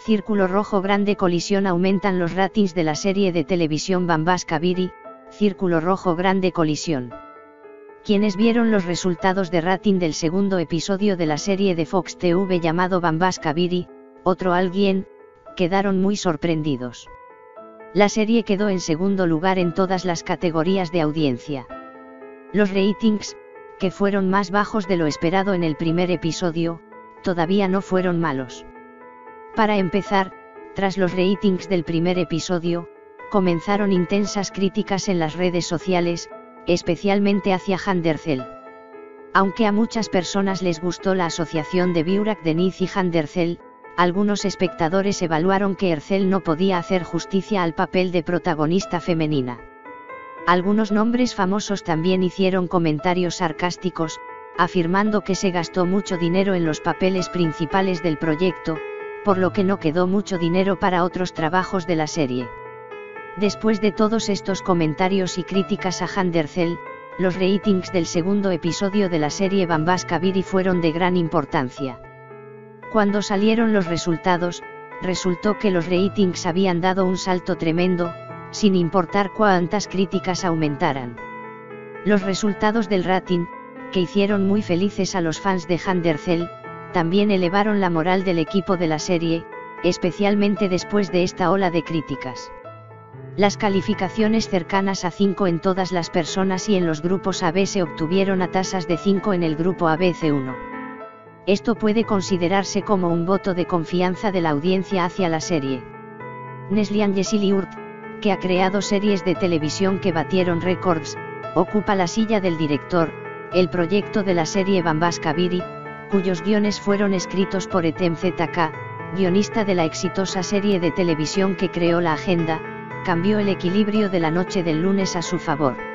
Círculo rojo grande colisión. Aumentan los ratings de la serie de televisión Bambas Kabiri, círculo rojo grande colisión. Quienes vieron los resultados de rating del segundo episodio de la serie de Fox TV llamado Bambas Kabiri, otro alguien, quedaron muy sorprendidos. La serie quedó en segundo lugar en todas las categorías de audiencia. Los ratings, que fueron más bajos de lo esperado en el primer episodio, todavía no fueron malos. Para empezar, tras los ratings del primer episodio, comenzaron intensas críticas en las redes sociales, especialmente hacia Handercel. Aunque a muchas personas les gustó la asociación de Burak Deniz y Handercel, algunos espectadores evaluaron que Ercel no podía hacer justicia al papel de protagonista femenina. Algunos nombres famosos también hicieron comentarios sarcásticos, afirmando que se gastó mucho dinero en los papeles principales del proyecto, por lo que no quedó mucho dinero para otros trabajos de la serie. Después de todos estos comentarios y críticas a Handercel, los ratings del segundo episodio de la serie Bambas Kabiri fueron de gran importancia. Cuando salieron los resultados, resultó que los ratings habían dado un salto tremendo, sin importar cuántas críticas aumentaran. Los resultados del rating, que hicieron muy felices a los fans de Handercel, también elevaron la moral del equipo de la serie, especialmente después de esta ola de críticas. Las calificaciones cercanas a 5 en todas las personas y en los grupos AB se obtuvieron a tasas de 5 en el grupo ABC1. Esto puede considerarse como un voto de confianza de la audiencia hacia la serie. Neslihan Yeşilyurt, que ha creado series de televisión que batieron récords, ocupa la silla del director. El proyecto de la serie Bambas Kabiri, cuyos guiones fueron escritos por Ethem ZK, guionista de la exitosa serie de televisión que creó la agenda, cambió el equilibrio de la noche del lunes a su favor.